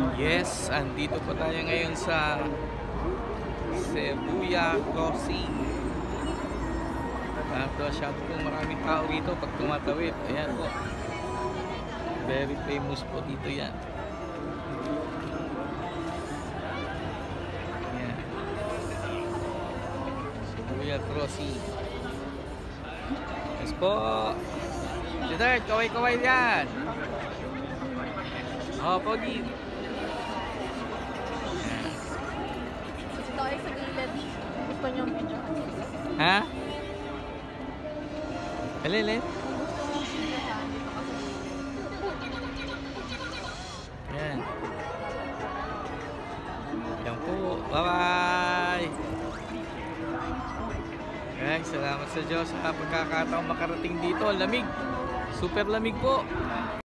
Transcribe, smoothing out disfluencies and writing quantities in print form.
Yes, andito po tayo ngayon sa Shibuya Crossing. Masyado po maraming tao rito pag tumatawid. Ayan po. Very famous po dito yan. Ayan. Shibuya Crossing. Yes po. Dito, kaway-kaway yan. Oh, pogi. Ito ay sa gilid. Gusto niyong video. Ha? Alin? Yan. Yan po. Bye-bye. Guys, salamat sa Diyos sa pagkakataong makarating dito. Lamig. Super lamig po.